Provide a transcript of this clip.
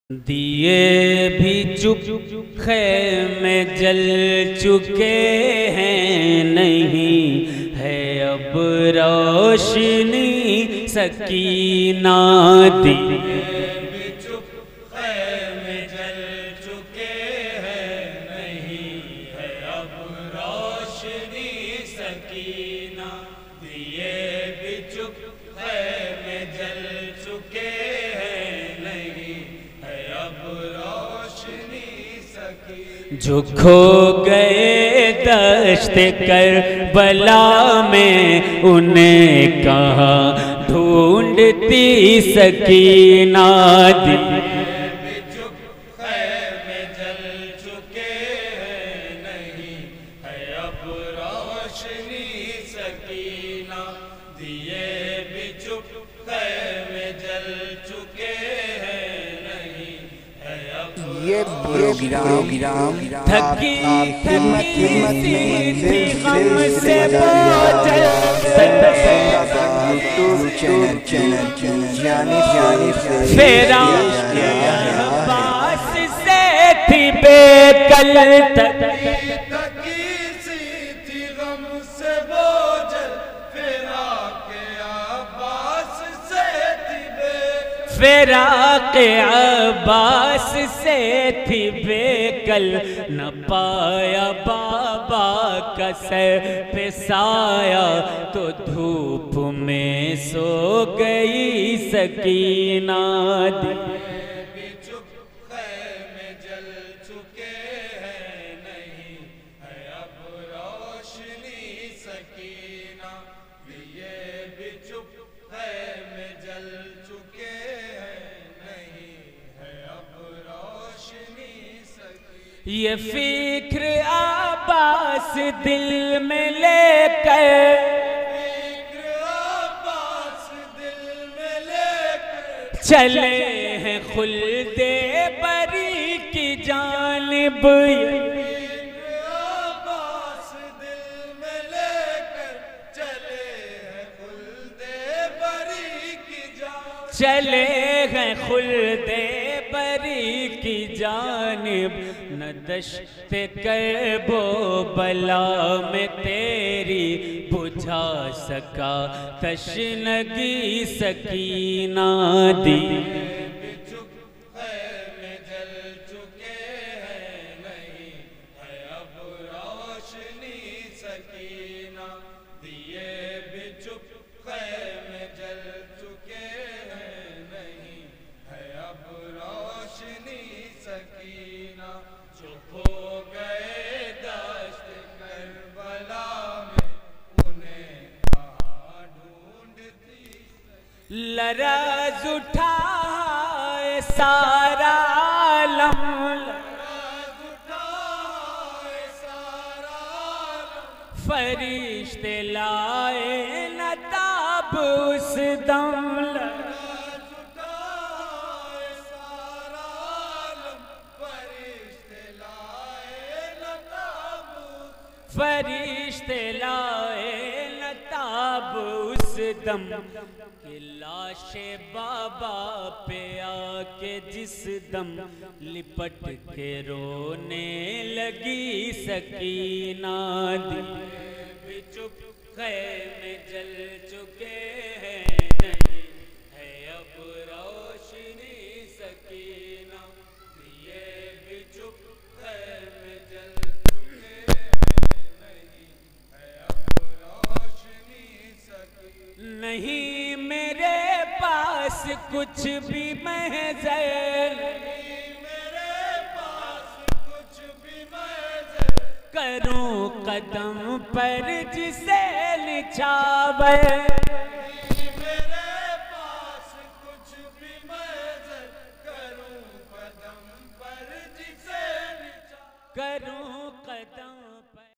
دیے بھی چپ خیمے جل چکے ہیں، نہیں ہے اب روشنی سکینہ۔ دیے بھی چپ خیمے جل چکے ہیں، نہیں ہے اب روشنی سکینہ۔ دیے بھی چپ خیمے جل چکے جو کھو گئے دشت کربلا میں، انہیں کہاں ڈھونڈتی سکینہ۔ دیے بھی چپ خیمے جل چکے ہیں، نہیں ہے اب روشنی سکینہ۔ دیے بھی چپ خیمے جل چکے ہیں، نہیں ہے اب یہ پروگرام تھکی تھکی سی غم سے بوجھل فراق عباس سے تھی بے کل۔ تھکی سی تھی غم سے بوجھل فراق عباس سے تھی بے فراق عباس سے تھی بے کل۔ نہ پایا بابا کا سر پہ سایہ، تو دھوپ میں سو گئی سکینہ۔ دیے بھی چپ خیمے جل چکے ہیں، نہیں ہے اب روشنی سکینہ۔ دیے بھی چپ خیمے جل چکے ہیں، نہیں ہے اب روشنی سکینہ۔ یہ فکر عباس دل میں لے کر، چلے ہیں خلد بری کی جانب۔ عباس دل میں لے کر چلے ہیں خلد بری کی جانب، چلے ہیں خلد بری کی جانب۔ نہ دشت کرب و بلا میں تیری بجھا سکا تشنگی سکینہ۔ دیے بھی چپ خیمے جل چکے ہیں، نہیں ہے اب روشنی سکینہ۔ دیے بھی چپ خیمے جل چکے ہیں، نہیں ہے اب روشنی سکینہ۔ جو کھو گئے دشت کربلا میں، انہیں کہاں ڈھونڈتی لرز اٹھا ہے سارا عالم۔ لرز اٹھا ہے سارا عالم، فرشتے لائے نہ تاب اس دم۔ لرز اٹھا ہے سارا عالم، فرشتے لائے نہ تاب، فرشتے لائے نہ تاب اس دم۔ کہ لاش بابا پہ آ کے جس دم لپٹ کے رونے لگی سکینہ۔ دیے بھی چپ خیمے جل چکے ہیں، نہیں ہے اب روشنی سکینہ۔ دیے بھی چپ خیمے جل چکے ہیں، نہیں ہے اب روشنی سکینہ۔ نہیں میرے پاس کچھ بھی محض، نہیں میرے پاس کچھ بھی محض، کروں قدم پر جسے نچھاور۔